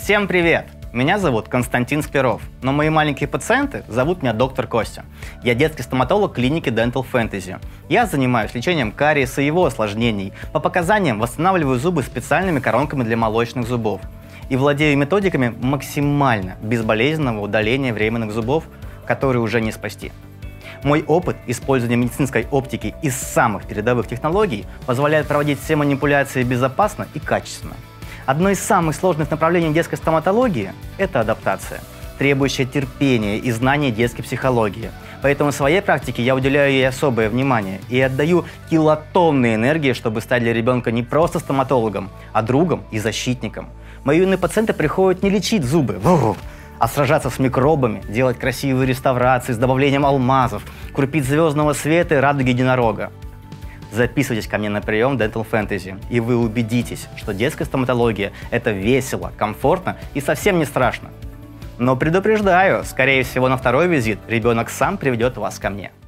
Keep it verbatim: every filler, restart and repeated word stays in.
Всем привет! Меня зовут Константин Скляров, но мои маленькие пациенты зовут меня доктор Костя. Я детский стоматолог клиники Dental Fantasy. Я занимаюсь лечением кариеса и его осложнений. По показаниям восстанавливаю зубы специальными коронками для молочных зубов. И владею методиками максимально безболезненного удаления временных зубов, которые уже не спасти. Мой опыт использования медицинской оптики из самых передовых технологий позволяет проводить все манипуляции безопасно и качественно. Одно из самых сложных направлений детской стоматологии – это адаптация, требующая терпения и знания детской психологии. Поэтому в своей практике я уделяю ей особое внимание и отдаю килотонны энергии, чтобы стать для ребенка не просто стоматологом, а другом и защитником. Мои юные пациенты приходят не лечить зубы, а сражаться с микробами, делать красивые реставрации с добавлением алмазов, крупиц звездного света и радуги единорога. Записывайтесь ко мне на прием Dental Fantasy, и вы убедитесь, что детская стоматология – это весело, комфортно и совсем не страшно. Но предупреждаю, скорее всего, на второй визит ребенок сам приведет вас ко мне.